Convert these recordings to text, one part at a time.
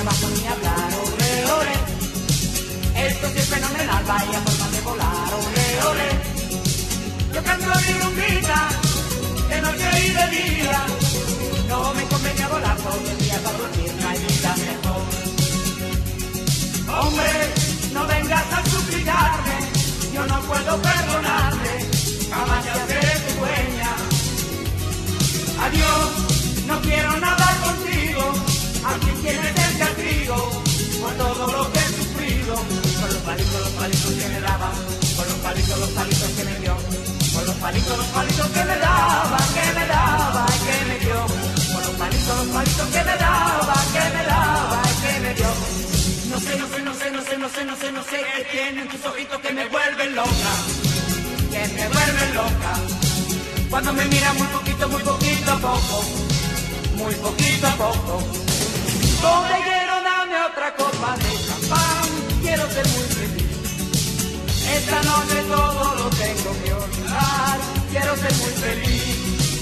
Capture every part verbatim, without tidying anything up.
trabajo ni hablar, ole, ole. Esto sí es fenomenal, vaya forma de volar, ole, ole. Yo canto mi rumbita, de noche y de día. No me conviene volar todo el día para dormir, no hay vida mejor. Hombre, no vengas a suplicarme, yo no puedo perdonarte, jamás ya seré tu dueña. Adiós, no quiero nada contigo, aquí tienes el castigo por todo lo que he sufrido. Con los palitos, los palitos que me daban, con los palitos, los palitos que me dio, con los palitos, los palitos que me daba, que me daba y que me dio, con los palitos, los palitos que me daba, que me daba y que me dio. No sé, no sé, no sé, no sé, no sé, no sé, no sé qué tienen tus ojitos que me vuelven loca, que me vuelven loca. Cuando me miran muy poquito, muy poquito a poco, muy poquito a poco. Caballero, dame otra copa de champán, quiero ser muy feliz. Esta noche todo lo tengo que olvidar, quiero ser muy feliz.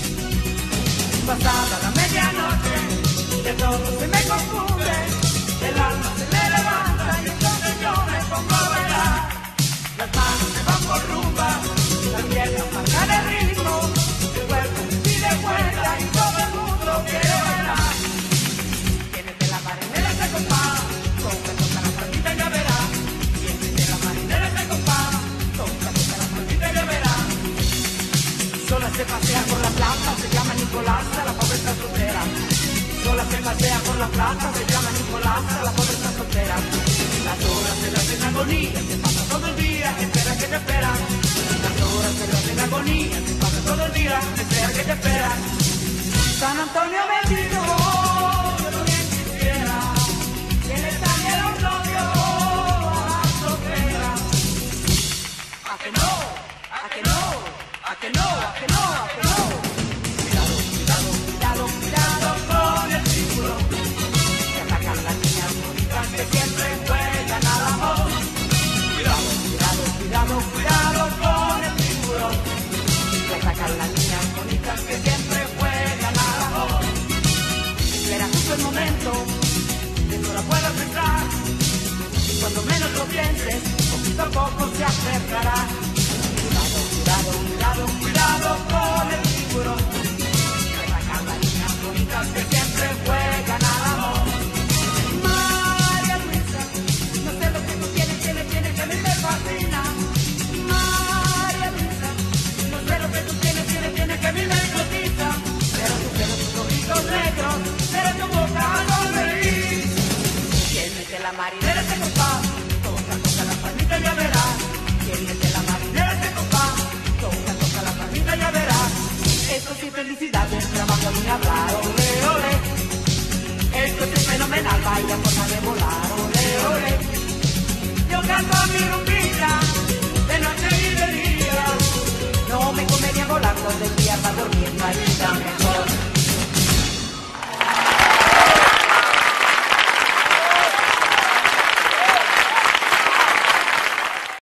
Pasada la medianoche, de todo se me confunde, el alma se me levanta y entonces yo me pongo a bailar. Las manos se van por rumba, las piernas marcan el ritmo, el cuerpo me pide vuelta y todo el mundo quiere bailar. Tienes de la marinera ese compás, toca, toca la palmita y ya verás. Tienes de la marinera ese compás, toca, toca la palmita y ya verás. Sola se pasea por la plaza, se llama Nicolás, la pobre está soltera. Sola se pasea por la plaza, se llama Nicolás, la pobre está soltera. Las horas se las en agonía, se pasa todo el día, espera que te esperan. Las horas se las en agonía, se pasa todo el día, espera que te esperan. San Antonio me dijo, yo no bien quisiera, que le saliera un novio a la soltera. ¿A que no? ¿A que no? ¿A que no? ¿A que no? ¿A que no? Cuidado, cuidado, cuidado, cuidado con el tiburón, que atacan las niñas bonitas que siempre juegan al amor. Cuidado, cuidado, cuidado, cuidado con el tiburón, que atacan las niñas bonitas que siempre juegan al amor. Será justo el momento que no la puedas entrar, y cuando menos lo pienses, poquito a poco se acercará. Cuidado, cuidado, cuidado, cuidado con el tiburón, que atacan las niñas bonitas que siempre juegan al amor. María Luisa, no sé lo que tú tienes, tienes, tienes, que a mí me fascina. María Luisa, no sé lo que tú tienes, tienes, tienes, que a mí me hipnotiza. Pero tú tienes tus ojitos negros, pero tu boca no reír. Tienes de la marinera ese compás, toca, toca la palmita y ya verás. Tienes de la marinera ese compás, toca, toca la palmita y ya verás. Esto sí es felicidad, el trabajo ni hablar, ole, ole. Esto sí es fenomenal, vaya forma de volar, ole, ole. Yo canto a mi rumbita.